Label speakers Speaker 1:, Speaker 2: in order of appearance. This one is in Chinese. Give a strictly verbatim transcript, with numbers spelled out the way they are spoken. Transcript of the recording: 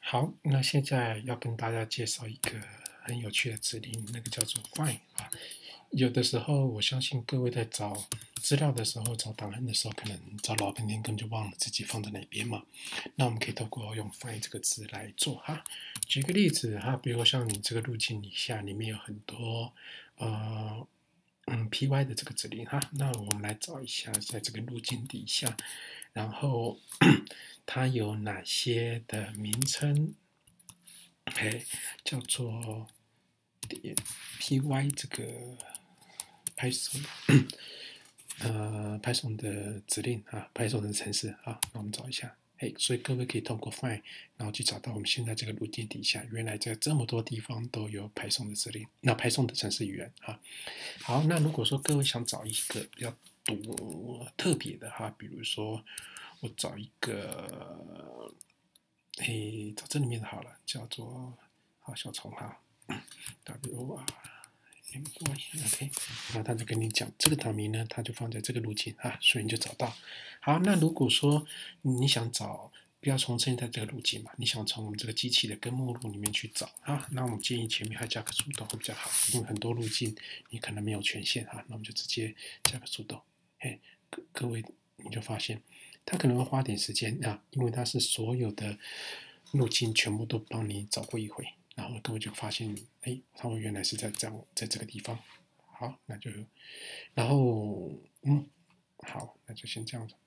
Speaker 1: 好，那现在要跟大家介绍一个很有趣的指令，那个叫做 find 啊。有的时候，我相信各位在找资料的时候、找档案的时候，可能找老半天，根本就忘了自己放在哪边嘛。那我们可以透过用 find 这个字来做哈。举个例子哈，比如像你这个路径底下，里面有很多呃嗯 py 的这个指令哈。那我们来找一下，在这个路径底下，然后它有哪些的名称？哎，叫做 py 这个 Python 呃 Python 的指令啊，Python 的程式啊，那我们找一下。哎，所以各位可以通过 find，然后去找到我们现在这个路径底下，原来在这么多地方都有 Python 的指令，那 Python 的程式语言啊。好，那如果说各位想找一个比较多特别的哈，比如说我找一个，诶，找这里面的好了，叫做好小虫哈，W R M Y OK，然后他就跟你讲这个岛名呢，它就放在这个路径啊，所以你就找到。好，那如果说你想找，不要从现在这个路径嘛，你想从我们这个机器的根目录里面去找啊，那我们建议前面还加个速斗会比较好，因为很多路径你可能没有权限哈，那我们就直接加个速斗。嘿，各各位你就发现，它可能会花点时间啊，因为它是所有的路径全部都帮你找过一回。然后各位就发现，哎，他们原来是在这样，在这个地方。好，那就，然后，嗯，好，那就先这样子。